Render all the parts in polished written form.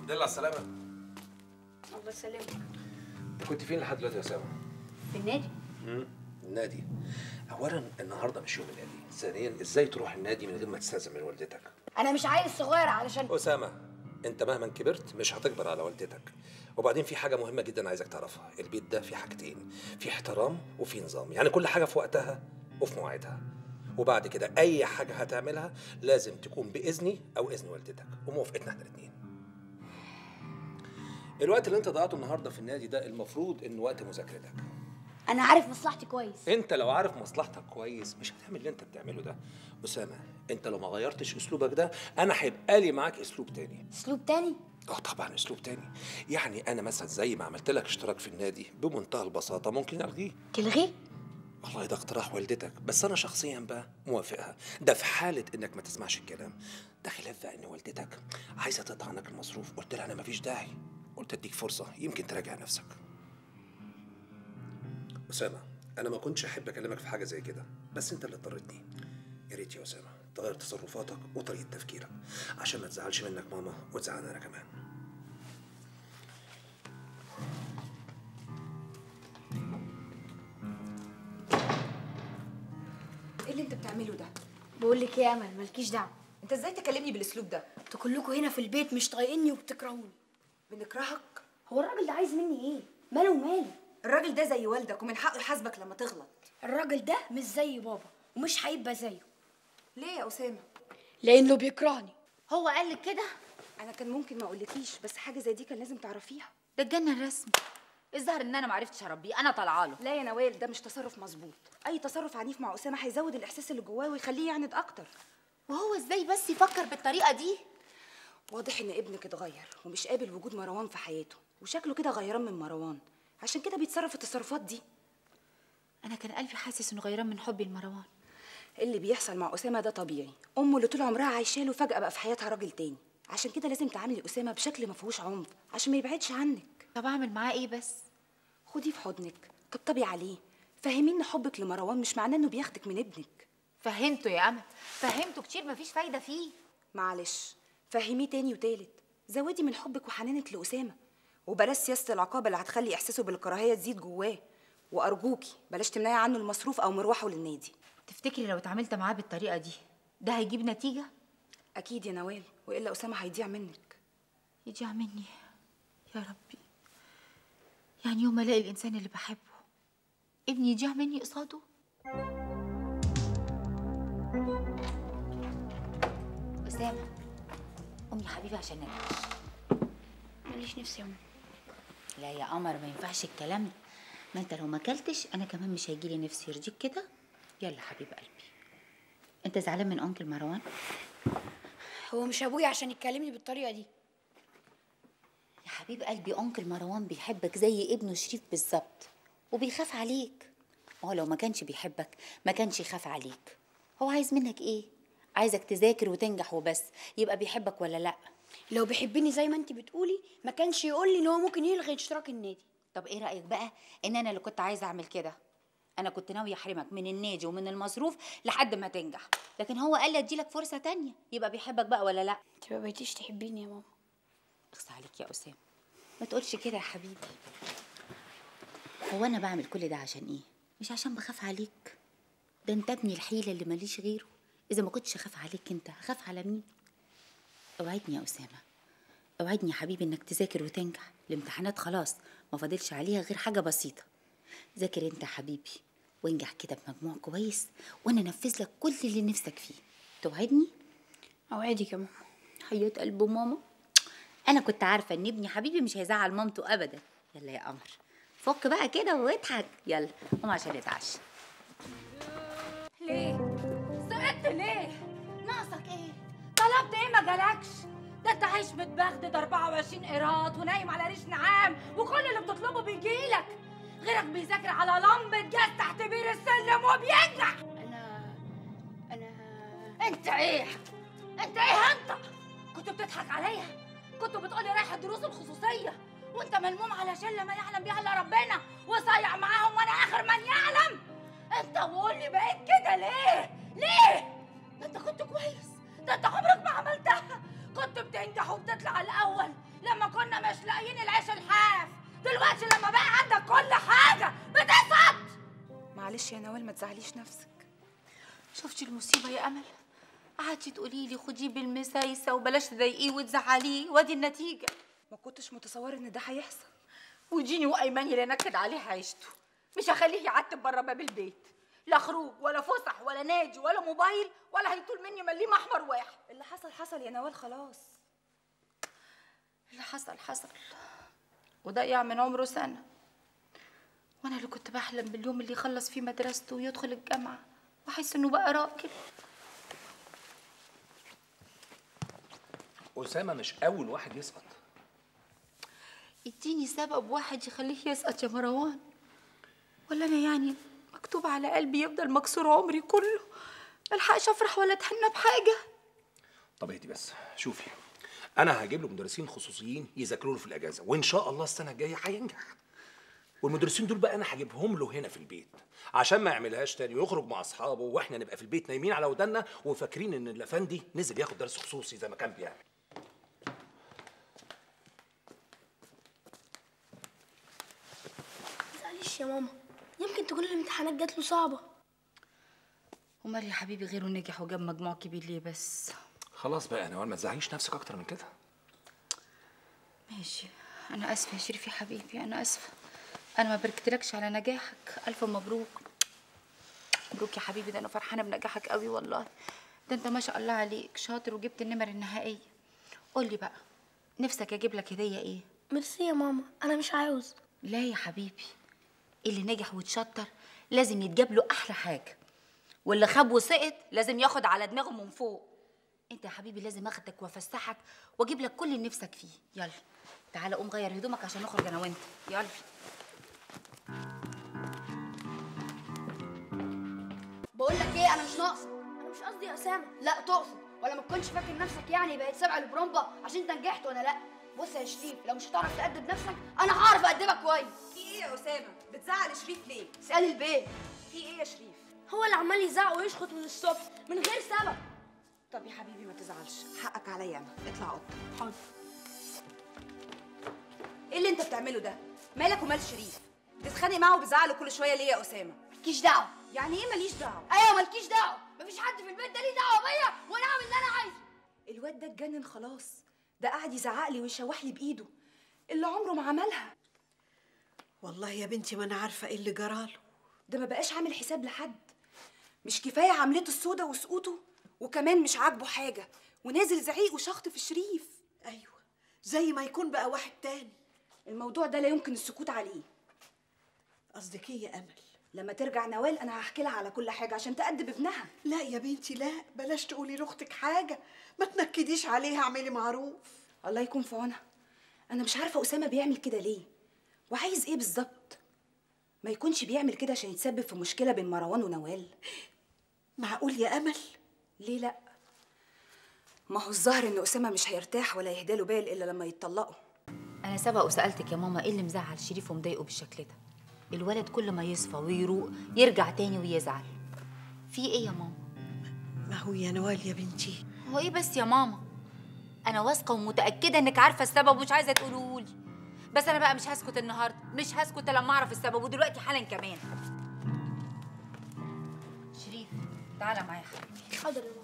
الحمد لله على السلامة. الله يسلمك. انت كنت فين لحد دلوقتي يا أسامة؟ في النادي. النادي. أولاً النهارده مش يوم النادي، ثانياً إزاي تروح النادي من غير ما تستأذن من والدتك؟ انا مش عيل صغير علشان أسامة، أنت مهما كبرت مش هتكبر على والدتك. وبعدين في حاجة مهمة جداً عايزك تعرفها، البيت ده فيه حاجتين، فيه احترام وفيه نظام، يعني كل حاجة في وقتها وفي مواعيدها. وبعد كده أي حاجة هتعملها لازم تكون بإذني أو إذن والدتك وموافقتنا احنا الاتنين. الوقت اللي أنت ضيعته النهارده في النادي ده المفروض إنه وقت مذاكرتك. انا عارف مصلحتي كويس. انت لو عارف مصلحتك كويس مش هتعمل اللي انت بتعمله ده. اسامه، انت لو ما غيرتش اسلوبك ده انا هيبقى لي معاك اسلوب تاني. اسلوب تاني؟ طبعا اسلوب تاني. يعني انا مثلا زي ما عملت لك اشتراك في النادي بمنتهى البساطه ممكن الغيه. تلغيه؟ والله ده اقتراح والدتك، بس انا شخصيا بقى موافقها، ده في حاله انك ما تسمعش الكلام. ده خلاف بقى ان والدتك عايزه تقطع عنك المصروف، قلت لها انا مفيش داعي، قلت اديك فرصه يمكن تراجع نفسك. أسامة، أنا ما كنتش أحب أكلمك في حاجة زي كده، بس أنت اللي اضطريتني. يا ريت يا أسامة تغير تصرفاتك وطريقة تفكيرك عشان ما تزعلش منك ماما وتزعلني أنا كمان. ايه اللي انت بتعمله ده؟ بقول لك ايه يا امل، مالكيش دعوه. انت ازاي تكلمني بالاسلوب ده؟ انتوا كلكم هنا في البيت مش طايقيني وبتكرهوني. بنكرهك؟ هو الراجل ده عايز مني ايه؟ ماله ومالي؟ الراجل ده زي والدك ومن حقه يحاسبك لما تغلط. الراجل ده مش زي بابا ومش هيبقى زيه. ليه يا اسامه؟ لانه بيكرهني. هو قال لك كده؟ انا كان ممكن ما اقولكيش، بس حاجه زي دي كان لازم تعرفيها. ده اتجنن رسمي. الظاهر ان انا ما عرفتش اربيه، انا طالعه له. لا يا نوال، ده مش تصرف مظبوط. اي تصرف عنيف مع اسامه هيزود الاحساس اللي جواه ويخليه يعند اكتر. وهو ازاي بس يفكر بالطريقه دي؟ واضح ان ابنك اتغير ومش قابل وجود مروان في حياته، وشكله كده غيران من مروان، عشان كده بيتصرف التصرفات دي. انا كان قلبي حاسس انه غيران من حبي لمروان. اللي بيحصل مع اسامه ده طبيعي، امه اللي طول عمرها عايشاله فجاه بقى في حياتها راجل تاني، عشان كده لازم تعاملي اسامه بشكل ما فيهوش عنف عشان ما يبعدش عنك. طب اعمل معاه ايه بس؟ خديه في حضنك، طبطبي عليه، فهميه ان حبك لمروان مش معناه انه بياخدك من ابنك. فهمته يا امل، فهمته كتير، مفيش فايده فيه. معلش، فهميه تاني وتالت، زودي من حبك وحنانك لاسامه، وبلاش سياسه العقاب اللي هتخلي احساسه بالكراهيه تزيد جواه. وارجوكي بلاش تمنعي عنه المصروف او مروحه للنادي. تفتكري لو اتعاملت معاه بالطريقه دي ده هيجيب نتيجه؟ اكيد يا نوال، والا اسامه هيضيع منك. يضيع مني؟ يا ربي، يعني يوم ما الاقي الانسان اللي بحبه ابني يضيع مني قصاده؟ اسامه، قومي يا حبيبي عشان نتعشى. ماليش نفسي يا ماما. لا يا قمر، ما ينفعش الكلام ده. ما انت لو ما اكلتش انا كمان مش هيجيلي نفسي. يرضيك كده؟ يلا حبيب قلبي. انت زعلان من انكل مروان؟ هو مش ابويا عشان يتكلمني بالطريقه دي. يا حبيب قلبي، انكل مروان بيحبك زي ابنه شريف بالظبط وبيخاف عليك. ما هو لو ما كانش بيحبك ما كانش يخاف عليك. هو عايز منك ايه؟ عايزك تذاكر وتنجح وبس. يبقى بيحبك ولا لا؟ لو بيحبني زي ما انت بتقولي ما كانش يقول لي ان هو ممكن يلغي اشتراك النادي. طب ايه رايك بقى ان انا اللي كنت عايزه اعمل كده؟ انا كنت ناويه احرمك من النادي ومن المصروف لحد ما تنجح، لكن هو قال لي اديلك فرصه تانية. يبقى بيحبك بقى ولا لا؟ انت ما بقيتيش تحبيني يا ماما. اخص عليك يا اسامه، ما تقولش كده يا حبيبي. هو انا بعمل كل ده عشان ايه؟ مش عشان بخاف عليك. ده انت ابني الحيله اللي ماليش غيره. اذا ما كنتش اخاف عليك انت هخاف على مين؟ اوعدني يا اسامه، اوعدني يا حبيبي انك تذاكر وتنجح. الامتحانات خلاص ما فاضلش عليها غير حاجه بسيطه. ذاكر انت يا حبيبي وانجح كده بمجموع كويس وانا انفذ لك كل اللي نفسك فيه. توعدني؟ اوعدك يا ماما. حياة قلب ماما، انا كنت عارفه ان ابني حبيبي مش هيزعل مامته ابدا. يلا يا قمر فك بقى كده واضحك. يلا قوم عشان نتعشى. ليه؟ سقطت ليه؟ ناقصك ايه؟ طلبت ايه ما جالكش؟ ده انت عايش متبغدد 24 قيراط ونايم على ريش نعام وكل اللي بتطلبه بيجيلك. غيرك بيذاكر على لمبة جاز تحت بير السلم وبينجح. انا انت ايه؟ انت ايه انت؟ كنت بتضحك عليا؟ كنت بتقولي رايحة الدروس الخصوصية وانت ملموم على شلة ما يعلم بيها الا ربنا وصايع معاهم وانا اخر من يعلم. انت بقول لي بقيت كده ليه؟ ليه؟ ده انت كنت كويس، ده انت عمرك ما عملتها. كنت بتنجح وبتطلع الاول لما مش لاقيين العيش الحاف. دلوقتي لما بقى عندك كل حاجه بتسقط. معلش يا نوال ما تزعليش نفسك. شفتي المصيبه يا امل؟ قعدتي تقولي لي خديه بالمسايسه وبلاش تضايقيه وتزعليه، وادي النتيجه. ما كنتش متصوره ان ده هيحصل. وديني وايماني لا نكد عليه عيشته. مش هخليه يعتب بره باب البيت، لا خروج ولا فسح ولا نادي ولا موبايل ولا هيطول مني مليم احمر واحد. اللي حصل حصل يا نوال خلاص. اللي حصل حصل، وضيع من عمره سنه. وانا اللي كنت بحلم باليوم اللي يخلص فيه مدرسته ويدخل الجامعه واحس انه بقى راجل. أسامة مش أول واحد يسقط. اديني سبب واحد يخليه يسقط يا مروان، ولا انا يعني مكتوب على قلبي يفضل مكسور عمري كله، ملحقش افرح ولا اتهنى بحاجه. طب اهدي بس، شوفي أنا هجيب له مدرسين خصوصيين يذاكروا له في الأجازة، وإن شاء الله السنة الجاية هينجح. والمدرسين دول بقى أنا هجيبهم له هنا في البيت عشان ما يعملهاش تاني ويخرج مع أصحابه وإحنا نبقى في البيت نايمين على ودنا وفاكرين إن الأفندي نزل ياخد درس خصوصي زي ما كان بيعمل. معلش يا ماما، يمكن تكون الامتحانات جات له صعبة. ومال يا حبيبي غيره نجح وجاب مجموع كبير ليه بس؟ خلاص بقى يا نوال ما تزعليش نفسك أكتر من كده. ماشي، أنا آسفة يا شريف يا حبيبي، أنا آسفة. أنا ما باركتلكش على نجاحك، ألف مبروك. مبروك يا حبيبي، ده أنا فرحانة بنجاحك قوي والله. ده أنت ما شاء الله عليك شاطر وجبت النمر النهائية. قولي بقى، نفسك أجيب لك هدية إيه؟ ميرسي يا ماما، أنا مش عاوز. لا يا حبيبي، اللي نجح واتشطر لازم يتجاب له أحلى حاجة، واللي خاب وسقط لازم ياخد على دماغه من فوق. أنت يا حبيبي لازم أخدك وأفسحك وأجيب لك كل اللي نفسك فيه. يلا تعالى قوم غير هدومك عشان نخرج أنا وأنت. يلا. بقول لك ايه، انا مش ناقصه. انا مش قصدي يا اسامه. لا تقصد، ولا ما تكونش فاكر نفسك يعني بقيت سابع البرومبا عشان انت نجحت وانا لا. بص يا شريف، لو مش هتعرف تأدب نفسك انا هعرف أدبك كويس. في ايه يا اسامه؟ بتزعل شريف ليه؟ اسأل البيت. في ايه يا شريف؟ هو اللي عمال يزعق ويشخط من الصبح من غير سبب. طب يا حبيبي ما تزعلش، حقك عليا انا. اطلع اوضتك. حاضر. ايه اللي انت بتعمله ده؟ مالك ومال شريف؟ بتتخانق معاه وبتزعله كل شويه ليه يا اسامه؟ مالكيش دعوه. يعني ايه ماليش دعوه؟ ايوه مالكيش دعوه، مفيش حد في البيت ده ليه دعوه بيا وانا اعمل اللي انا عايزه. الواد ده اتجنن خلاص، ده قاعد يزعق لي ويشوح لي بايده اللي عمره ما عملها. والله يا بنتي ما انا عارفه ايه اللي جراله. ده ما بقاش عامل حساب لحد. مش كفايه عملته السودا وسقوطه، وكمان مش عاجبه حاجه ونازل زعيق وشخط في شريف. ايوه زي ما يكون بقى واحد تاني. الموضوع ده لا يمكن السكوت عليه. قصدك ايه يا امل؟ لما ترجع نوال انا هحكي لها على كل حاجه عشان تأدب ابنها. لا يا بنتي لا، بلاش تقولي لاختك حاجه، ما تنكديش عليها، اعملي معروف. الله يكون في عونها. انا مش عارفه اسامه بيعمل كده ليه وعايز ايه بالظبط. ما يكونش بيعمل كده عشان يتسبب في مشكله بين مروان ونوال. معقول يا امل؟ ليه لا؟ ما هو الظاهر ان اسامه مش هيرتاح ولا يهداله بال الا لما يتطلقوا. أنا سبق وسألتك يا ماما إيه اللي مزعل شريف ومضايقه بالشكل ده؟ الولد كل ما يصفى ويروق يرجع تاني ويزعل. في إيه يا ماما؟ ما هو يا نوال يا بنتي. هو إيه بس يا ماما؟ أنا واثقة ومتأكدة إنك عارفة السبب ومش عايزة تقولهولي. بس أنا بقى مش هسكت النهاردة، مش هسكت لما أعرف السبب، ودلوقتي حالا كمان. شريف تعالى معايا يا حبيبي. حاضر يا ماما.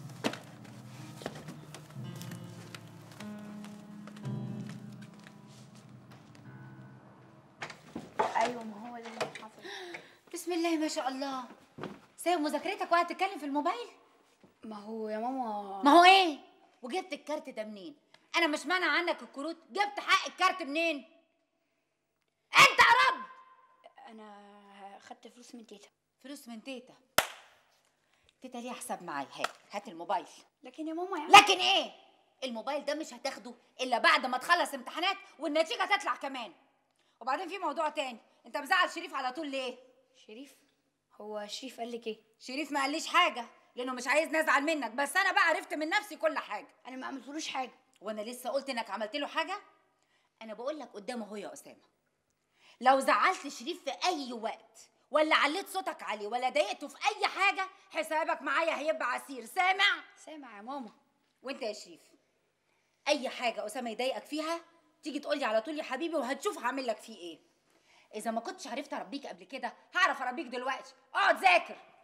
ايوه ما هو اللي حصل. بسم الله ما شاء الله. سايب مذاكرتك وقاعد تتكلم في الموبايل؟ ما هو يا ماما. ما هو إيه؟ وجبت الكارت ده منين؟ أنا مش مانع عنك الكروت، جبت حق الكارت منين؟ أنت يا رب! انا خدت فلوس من تيتا. فلوس من تيتا؟ تيتا ليها حساب معايا. هات الموبايل. لكن يا ماما يعني. لكن ايه؟ الموبايل ده مش هتاخده الا بعد ما تخلص امتحانات والنتيجه تطلع كمان. وبعدين في موضوع تاني، انت مزعل شريف على طول ليه؟ شريف؟ هو شريف قال لك ايه؟ شريف ما قاليش حاجه لانه مش عايز نزعل منك، بس انا بقى عرفت من نفسي كل حاجه. انا ما عملتلوش حاجه. وانا لسه قلت انك عملت له حاجه؟ انا بقول لك قدامه اهو يا اسامه، لو زعلت شريف في اي وقت ولا عليت صوتك عليه ولا ضايقته في اي حاجه حسابك معايا هيبقى عسير. سامع؟ سامع يا ماما. وانت يا شريف اي حاجه اسامه يضايقك فيها تيجي تقولي على طول يا حبيبي وهتشوف هعمل لك فيه ايه. اذا ما كنتش عرفت اربيك قبل كده هعرف اربيك دلوقتي. اقعد ذاكر.